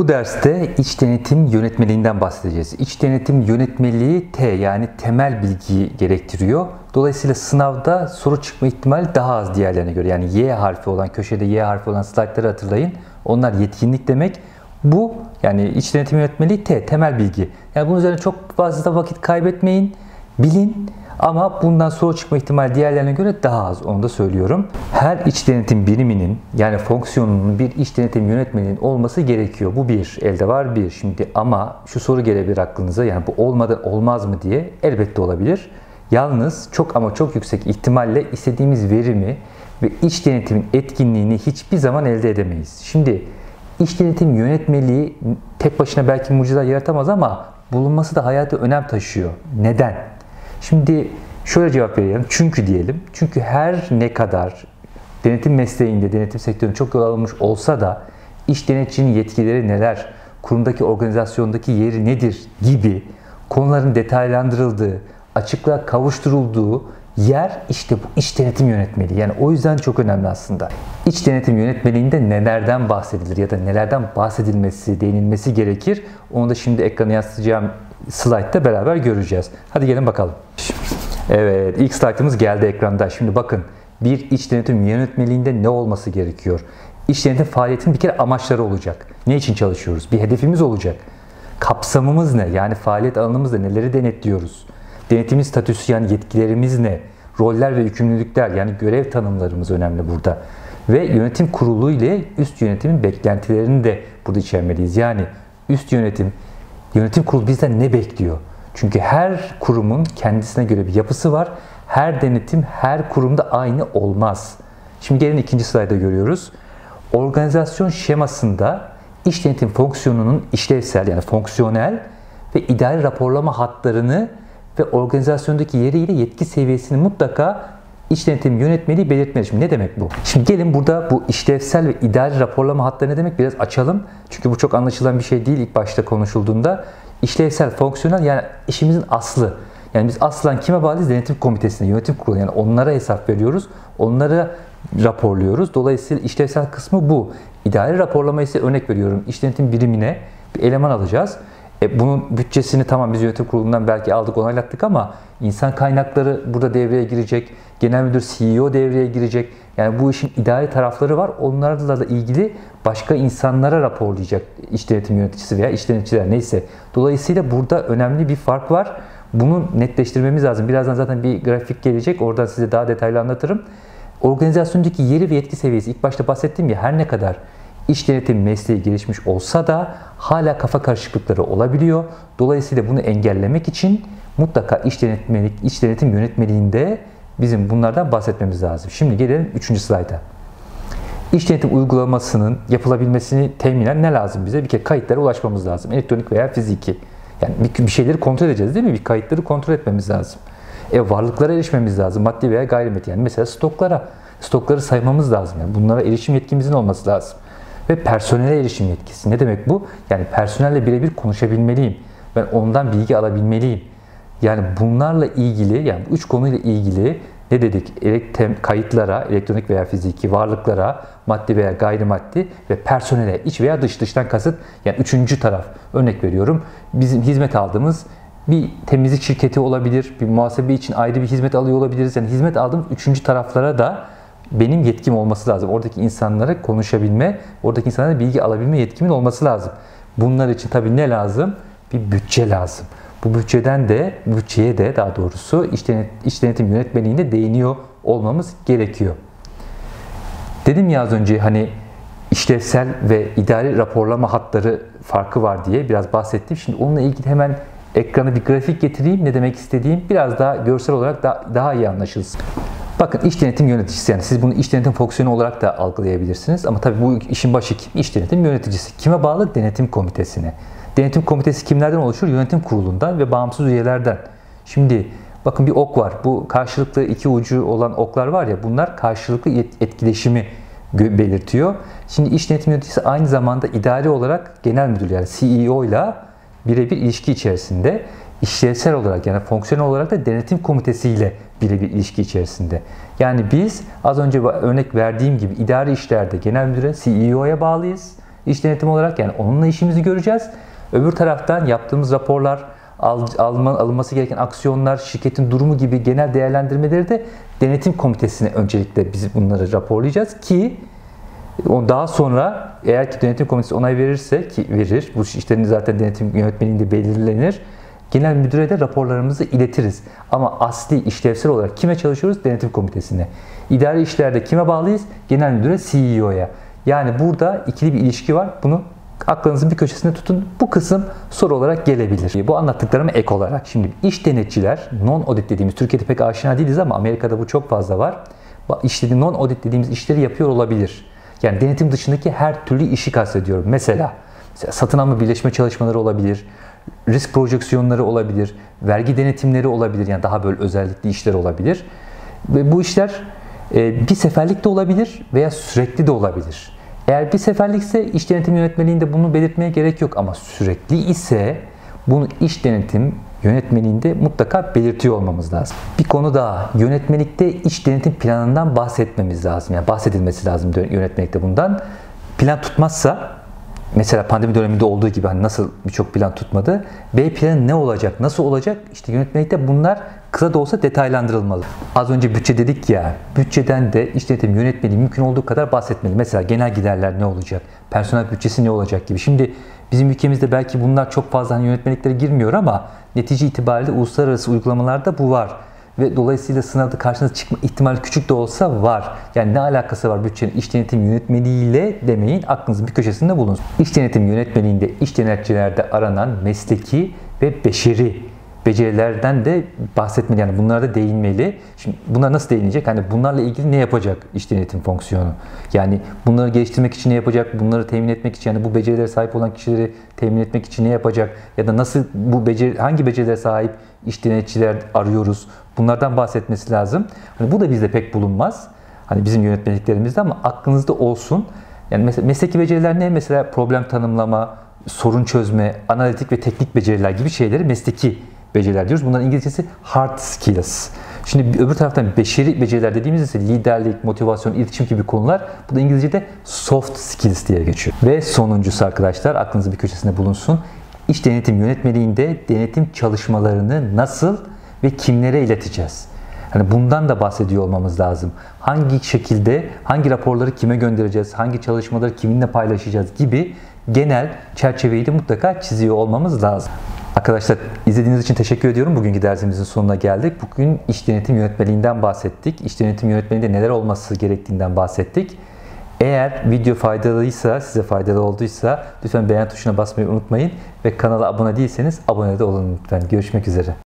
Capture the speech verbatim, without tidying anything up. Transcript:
Bu derste iç denetim yönetmeliğinden bahsedeceğiz. İç denetim yönetmeliği T yani temel bilgiyi gerektiriyor. Dolayısıyla sınavda soru çıkma ihtimali daha az diğerlerine göre. Yani Y harfi olan, köşede Y harfi olan slaytları hatırlayın. Onlar yetkinlik demek. Bu yani iç denetim yönetmeliği T, temel bilgi. Yani bunun üzerine çok fazla vakit kaybetmeyin, bilin. Ama bundan soru çıkma ihtimali diğerlerine göre daha az, onu da söylüyorum. Her iç denetim biriminin yani fonksiyonunun bir iç denetim yönetmeliğinin olması gerekiyor. Bu bir, elde var bir. Şimdi ama şu soru gelebilir aklınıza, yani bu olmadan olmaz mı diye. Elbette olabilir. Yalnız çok ama çok yüksek ihtimalle istediğimiz verimi ve iç denetimin etkinliğini hiçbir zaman elde edemeyiz. Şimdi iç denetim yönetmeliği tek başına belki mucizeler yaratamaz ama bulunması da hayata önem taşıyor. Neden? Şimdi şöyle cevap verelim. Çünkü diyelim. Çünkü her ne kadar denetim mesleğinde, denetim sektöründe çok yol alınmış olsa da iç denetçinin yetkileri neler, kurumdaki organizasyondaki yeri nedir gibi konuların detaylandırıldığı, açıklığa kavuşturulduğu yer işte bu iç denetim yönetmeliği. Yani o yüzden çok önemli aslında. İç denetim yönetmeliğinde nelerden bahsedilir ya da nelerden bahsedilmesi, değinilmesi gerekir. Onu da şimdi ekrana yansıtacağım slaytta beraber göreceğiz. Hadi gelin bakalım. Evet, ilk slaytımız geldi ekranda. Şimdi bakın, bir iç denetim yönetmeliğinde ne olması gerekiyor? İç denetim faaliyetinin bir kere amaçları olacak. Ne için çalışıyoruz? Bir hedefimiz olacak. Kapsamımız ne? Yani faaliyet alanımız ne? Neleri denetliyoruz? Denetimin statüsü yani yetkilerimiz ne? Roller ve yükümlülükler yani görev tanımlarımız önemli burada. Ve yönetim kurulu ile üst yönetimin beklentilerini de burada içermeliyiz. Yani üst yönetim, yönetim kurulu bizden ne bekliyor? Çünkü her kurumun kendisine göre bir yapısı var. Her denetim her kurumda aynı olmaz. Şimdi gelin ikinci slayda görüyoruz. Organizasyon şemasında iç denetim fonksiyonunun işlevsel yani fonksiyonel ve idari raporlama hatlarını ve organizasyondaki yeriyle yetki seviyesini mutlaka iç denetim yönetmeliği belirtmeli. Şimdi ne demek bu? Şimdi gelin burada bu işlevsel ve idari raporlama hatları ne demek biraz açalım. Çünkü bu çok anlaşılan bir şey değil ilk başta konuşulduğunda. İşlevsel, fonksiyonel yani işimizin aslı. Yani biz aslen kime bağlıyız? Denetim komitesine, yönetim kurulu. Yani onlara hesap veriyoruz, onlara raporluyoruz. Dolayısıyla işlevsel kısmı bu. İdari raporlama ise örnek veriyorum. İç denetim birimine bir eleman alacağız. E bunun bütçesini tamam biz yönetim kurulundan belki aldık, onaylattık ama insan kaynakları burada devreye girecek. Genel müdür C E O devreye girecek. Yani bu işin idari tarafları var. Onlarla da ilgili başka insanlara raporlayacak iç denetim yöneticisi veya iç denetçiler neyse. Dolayısıyla burada önemli bir fark var. Bunu netleştirmemiz lazım. Birazdan zaten bir grafik gelecek. Oradan size daha detaylı anlatırım. Organizasyondaki yeri ve yetki seviyesi ilk başta bahsettiğim ya her ne kadar İç denetim mesleği gelişmiş olsa da hala kafa karışıklıkları olabiliyor. Dolayısıyla bunu engellemek için mutlaka iç denetmelik, iç denetim yönetmeliğinde bizim bunlardan bahsetmemiz lazım. Şimdi gelelim üçüncü slayda. İç denetim uygulamasının yapılabilmesini teminen ne lazım bize? Bir kere kayıtlara ulaşmamız lazım. Elektronik veya fiziki. Yani bir şeyleri kontrol edeceğiz değil mi? Bir kayıtları kontrol etmemiz lazım. E varlıklara erişmemiz lazım. Maddi veya gayrimaddi. Yani mesela stoklara. Stokları saymamız lazım. Yani bunlara erişim yetkimizin olması lazım. Ve personele erişim yetkisi. Ne demek bu? Yani personelle birebir konuşabilmeliyim. Ben ondan bilgi alabilmeliyim. Yani bunlarla ilgili, yani bu üç konuyla ilgili ne dedik? Kayıtlara, elektronik veya fiziki varlıklara, maddi veya gayrimaddi ve personele, iç veya dış, dıştan kasıt yani üçüncü taraf. Örnek veriyorum. Bizim hizmet aldığımız bir temizlik şirketi olabilir, bir muhasebe için ayrı bir hizmet alıyor olabiliriz. Yani hizmet aldığımız üçüncü taraflara da benim yetkim olması lazım. Oradaki insanlara konuşabilme, oradaki insanlara bilgi alabilme yetkimin olması lazım. Bunlar için tabii ne lazım? Bir bütçe lazım. Bu bütçeden de, bütçeye de daha doğrusu iç, denet, iç denetim yönetmeliğine değiniyor olmamız gerekiyor. Dedim ya az önce hani işlevsel ve idari raporlama hatları farkı var diye biraz bahsettim. Şimdi onunla ilgili hemen ekrana bir grafik getireyim. Ne demek istediğim biraz daha görsel olarak daha, daha iyi anlaşılsın. Bakın iç denetim yöneticisi yani siz bunu iç denetim fonksiyonu olarak da algılayabilirsiniz. Ama tabii bu işin başı kim? İç denetim yöneticisi. Kime bağlı? Denetim komitesine. Denetim komitesi kimlerden oluşur? Yönetim kurulundan ve bağımsız üyelerden. Şimdi bakın bir ok var. Bu karşılıklı iki ucu olan oklar var ya bunlar karşılıklı etkileşimi belirtiyor. Şimdi iç denetim yöneticisi aynı zamanda idari olarak genel müdür yani C E O ile birebir ilişki içerisinde. İşlevsel olarak yani fonksiyonel olarak da denetim komitesiyle birebir ilişki içerisinde. Yani biz az önce örnek verdiğim gibi idari işlerde genel müdüre C E O'ya bağlıyız. İç denetim olarak, yani onunla işimizi göreceğiz. Öbür taraftan yaptığımız raporlar, al, alma, alınması gereken aksiyonlar, şirketin durumu gibi genel değerlendirmeleri de denetim komitesine öncelikle biz bunları raporlayacağız ki daha sonra eğer ki denetim komitesi onay verirse, ki verir, bu işlerin zaten denetim yönetmeliğinde belirlenir, genel müdüre de raporlarımızı iletiriz. Ama asli işlevsel olarak kime çalışıyoruz? Denetim komitesine. İdari işlerde kime bağlıyız? Genel müdüre, C E O'ya. Yani burada ikili bir ilişki var. Bunu aklınızın bir köşesinde tutun. Bu kısım soru olarak gelebilir. Bu anlattıklarıma ek olarak şimdi iş denetçiler, non-audit dediğimiz, Türkiye'de pek aşina değiliz ama Amerika'da bu çok fazla var. İşte non-audit dediğimiz işleri yapıyor olabilir. Yani denetim dışındaki her türlü işi kastediyorum. Mesela, mesela satın alma birleşme çalışmaları olabilir, risk projeksiyonları olabilir, vergi denetimleri olabilir. Yani daha böyle özellikli işler olabilir. Ve bu işler bir seferlik de olabilir veya sürekli de olabilir. Eğer bir seferlikse iş denetim yönetmeliğinde bunu belirtmeye gerek yok ama sürekli ise bunu iş denetim yönetmeliğinde mutlaka belirtiyor olmamız lazım. Bir konu daha, yönetmelikte iş denetim planından bahsetmemiz lazım. Yani bahsedilmesi lazım yönetmelikte bundan. Plan tutmazsa, mesela pandemi döneminde olduğu gibi hani nasıl birçok plan tutmadı, B planı ne olacak, nasıl olacak? İşte yönetmelikte bunlar kısa da olsa detaylandırılmalı. Az önce bütçe dedik ya, bütçeden de iş denetim yönetmeliği mümkün olduğu kadar bahsetmeli. Mesela genel giderler ne olacak, personel bütçesi ne olacak gibi. Şimdi bizim ülkemizde belki bunlar çok fazla hani yönetmeliklere girmiyor ama netice itibariyle uluslararası uygulamalarda bu var. Ve dolayısıyla sınavda karşınıza çıkma ihtimali küçük de olsa var. Yani ne alakası var bütçenin iş denetim yönetmeliğiyle demeyin, aklınızın bir köşesinde bulunsun. İş denetim yönetmeliğinde iş denetçilerde aranan mesleki ve beşeri becerilerden de bahsetmeli. Yani bunlara da değinmeli. Şimdi bunlar nasıl değinecek? Hani bunlarla ilgili ne yapacak iş denetim fonksiyonu? Yani bunları geliştirmek için ne yapacak? Bunları temin etmek için, yani bu becerilere sahip olan kişileri temin etmek için ne yapacak? Ya da nasıl bu beceri, hangi becerilere sahip iş denetçiler arıyoruz? Bunlardan bahsetmesi lazım. Hani bu da bizde pek bulunmaz. Hani bizim yönetmeliklerimizde ama aklınızda olsun. Yani mesela mesleki beceriler ne? Mesela problem tanımlama, sorun çözme, analitik ve teknik beceriler gibi şeyleri mesleki beceriler diyoruz. Bunların İngilizcesi hard skills. Şimdi öbür taraftan beşeri beceriler dediğimiz ise liderlik, motivasyon, iletişim gibi konular. Bu da İngilizce'de soft skills diye geçiyor. Ve sonuncusu arkadaşlar, aklınızın bir köşesinde bulunsun. İş denetim yönetmeliğinde denetim çalışmalarını nasıl ve kimlere ileteceğiz? Hani bundan da bahsediyor olmamız lazım. Hangi şekilde, hangi raporları kime göndereceğiz, hangi çalışmaları kiminle paylaşacağız gibi genel çerçeveyi de mutlaka çiziyor olmamız lazım. Arkadaşlar izlediğiniz için teşekkür ediyorum. Bugünkü dersimizin sonuna geldik. Bugün iş denetim yönetmeliğinden bahsettik. İş denetim yönetmeliğinde neler olması gerektiğinden bahsettik. Eğer video faydalıysa, size faydalı olduysa lütfen beğen tuşuna basmayı unutmayın ve kanala abone değilseniz abone de olun lütfen. Görüşmek üzere.